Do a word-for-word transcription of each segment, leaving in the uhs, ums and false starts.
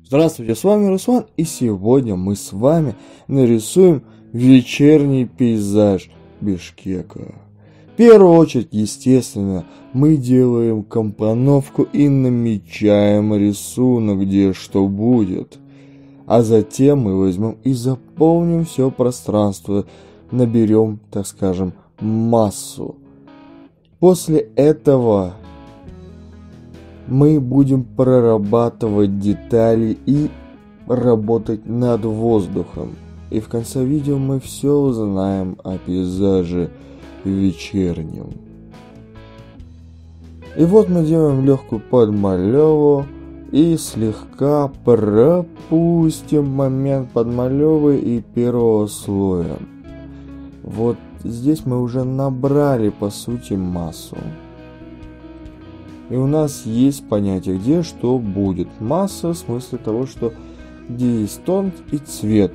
Здравствуйте, с вами Руслан, и сегодня мы с вами нарисуем вечерний пейзаж Бишкека. В первую очередь, естественно, мы делаем компоновку и намечаем рисунок, где что будет. А затем мы возьмем и заполним все пространство, наберем, так скажем, массу. После этого мы будем прорабатывать детали и работать над воздухом. И в конце видео мы все узнаем о пейзаже вечернем. И вот мы делаем легкую подмалеву и слегка пропустим момент подмалевы и первого слоя. Вот здесь мы уже набрали по сути массу. И у нас есть понятие, где что будет. Масса в смысле того, что где есть тон и цвет.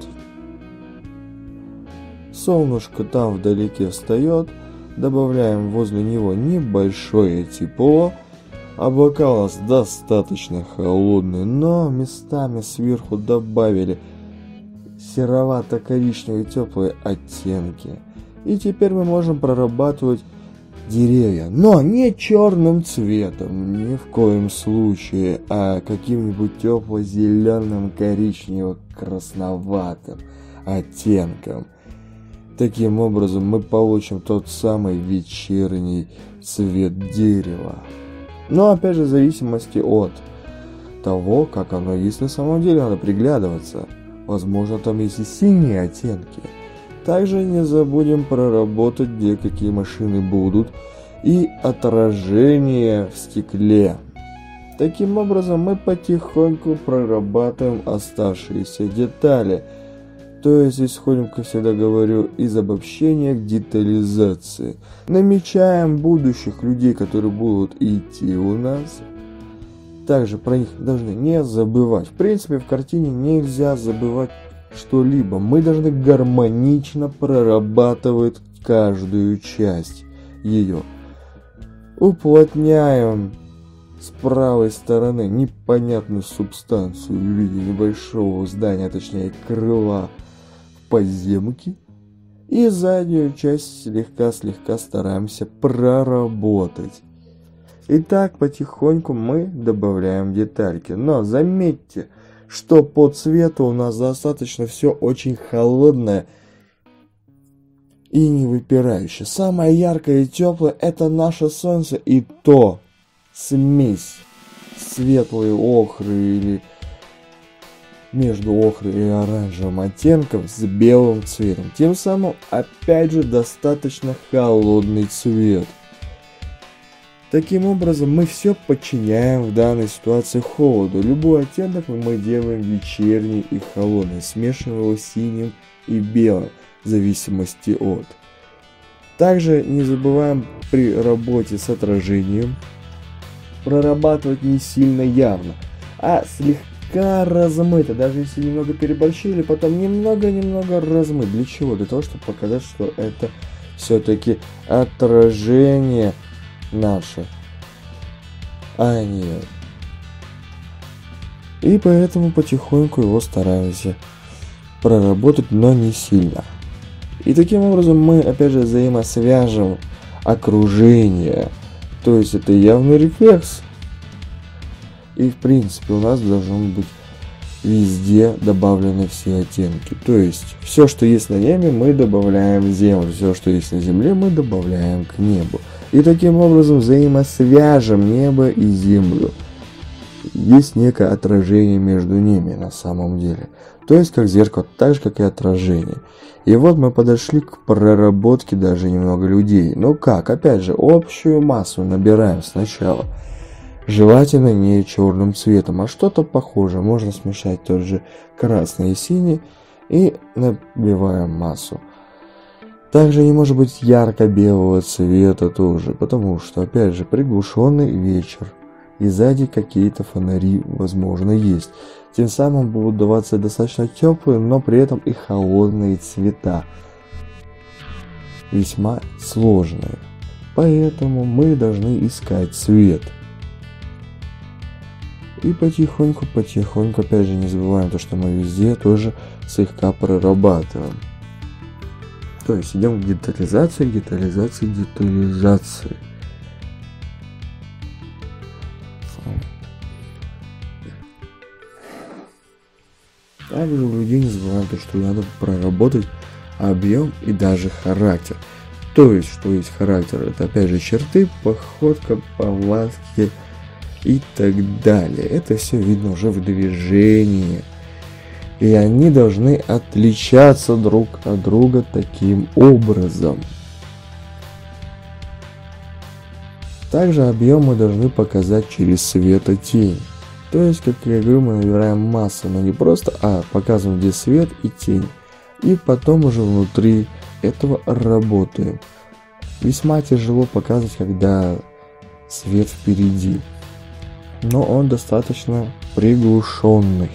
Солнышко там вдалеке встает. Добавляем возле него небольшое тепло. Облака у нас достаточно холодные, но местами сверху добавили серовато-коричневые теплые оттенки. И теперь мы можем прорабатывать деревья, но не черным цветом, ни в коем случае, а каким-нибудь тепло-зеленым, коричнево-красноватым оттенком. Таким образом мы получим тот самый вечерний цвет дерева. Но опять же в зависимости от того, как оно есть на самом деле, надо приглядываться. Возможно, там есть и синие оттенки. Также не забудем проработать, где какие машины будут, и отражение в стекле. Таким образом мы потихоньку прорабатываем оставшиеся детали. То есть исходим, как всегда говорю, из обобщения к детализации. Намечаем будущих людей, которые будут идти у нас. Также про них должны не забывать. В принципе, в картине нельзя забывать что-либо. Мы должны гармонично прорабатывать каждую часть ее. Уплотняем с правой стороны непонятную субстанцию в виде небольшого здания, точнее крыла подземки. И заднюю часть слегка-слегка стараемся проработать. Итак, потихоньку мы добавляем детальки. Но заметьте, что по цвету у нас достаточно все очень холодное и не выпирающее. Самое яркое и теплое — это наше солнце, и то смесь светлой охры или между охрой и оранжевым оттенком с белым цветом. Тем самым опять же достаточно холодный цвет. Таким образом, мы все подчиняем в данной ситуации холоду. Любой оттенок мы делаем вечерний и холодный, смешивая его с синим и белым, в зависимости от. Также не забываем при работе с отражением прорабатывать не сильно явно, а слегка размыто. Даже если немного переборщили, потом немного-немного размыть. Для чего? Для того, чтобы показать, что это все-таки отражение наше, а нет. И поэтому потихоньку его стараемся проработать, но не сильно. И таким образом мы опять же взаимосвяжем окружение. То есть это явный рефлекс. И в принципе у нас должен быть везде добавлены все оттенки. То есть все, что есть на небе, мы добавляем в землю. Все, что есть на земле, мы добавляем к небу. И таким образом взаимосвяжем небо и землю. Есть некое отражение между ними на самом деле. То есть как зеркало, так же как и отражение. И вот мы подошли к проработке даже немного людей. Ну как? Опять же, общую массу набираем сначала. Желательно не черным цветом, а что-то похожее. Можно смешать тот же красный и синий и набиваем массу. Также не может быть ярко-белого цвета тоже, потому что, опять же, приглушенный вечер. И сзади какие-то фонари, возможно, есть. Тем самым будут даваться достаточно теплые, но при этом и холодные цвета. Весьма сложные. Поэтому мы должны искать цвет. И потихоньку, потихоньку, опять же, не забываем то, что мы везде тоже слегка прорабатываем. То есть идем к детализации, детализации, детализации. Также у людей не забываем то, что надо проработать объем и даже характер. То есть, что есть характер, это опять же черты, походка, повадки и так далее. Это все видно уже в движении. И они должны отличаться друг от друга таким образом. Также объем мы должны показать через свет и тень. То есть, как я говорю, мы набираем массу, но не просто, а показываем, где свет и тень. И потом уже внутри этого работаем. Весьма тяжело показывать, когда свет впереди. Но он достаточно приглушенный.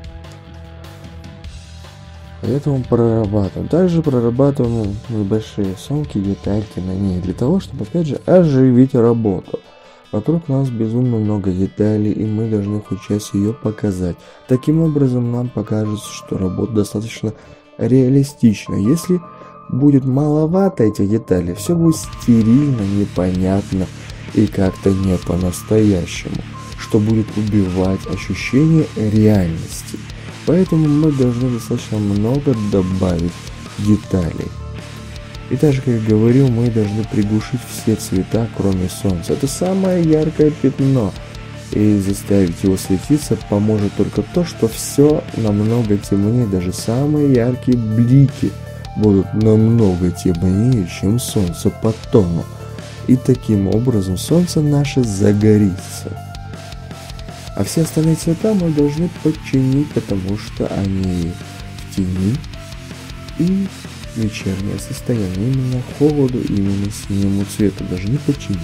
Поэтому прорабатываем. Также прорабатываем небольшие сумки, детальки на ней. Для того, чтобы опять же оживить работу. Вокруг нас безумно много деталей, и мы должны хоть часть ее показать. Таким образом нам покажется, что работа достаточно реалистична. Если будет маловато этих деталей, все будет стерильно, непонятно и как-то не по-настоящему, что будет убивать ощущение реальности. Поэтому мы должны достаточно много добавить деталей. И также, как я говорил, мы должны приглушить все цвета, кроме солнца. Это самое яркое пятно. И заставить его светиться поможет только то, что все намного темнее. Даже самые яркие блики будут намного темнее, чем солнце по тону. И таким образом солнце наше загорится. А все остальные цвета мы должны подчинить, потому что они в тени и вечернее состояние, именно холоду, именно синему цвету должны подчинить.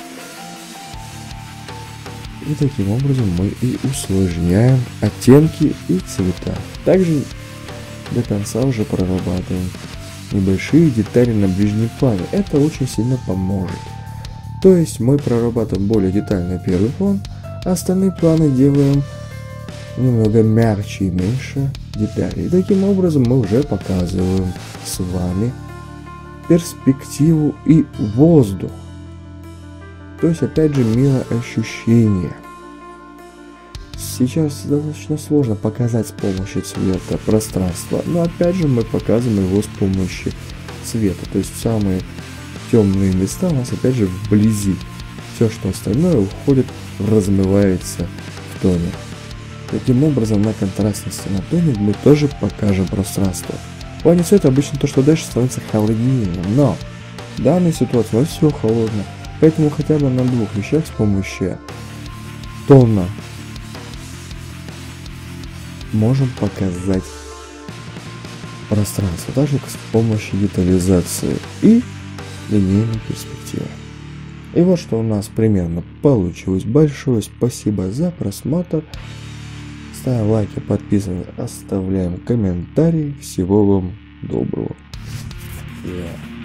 И таким образом мы и усложняем оттенки и цвета. Также до конца уже прорабатываем небольшие детали на ближнем плане. Это очень сильно поможет. То есть мы прорабатываем более детально первый план, а остальные планы делаем немного мягче и меньше деталей. И таким образом мы уже показываем с вами перспективу и воздух. То есть опять же мироощущение. Сейчас достаточно сложно показать с помощью цвета пространство, но опять же мы показываем его с помощью цвета. То есть самые темные места у нас опять же вблизи. Все, что остальное уходит, размывается в тоне. Таким образом, на контрастности на тоне мы тоже покажем пространство. В плане цвета обычно то, что дальше, становится холоднее, но в данной ситуации у нас все холодно. Поэтому хотя бы на двух вещах с помощью тона можем показать пространство, также с помощью детализации и линейной перспективы. И вот что у нас примерно получилось. Большое спасибо за просмотр. Ставим лайки, подписываемся, оставляем комментарии. Всего вам доброго. Yeah.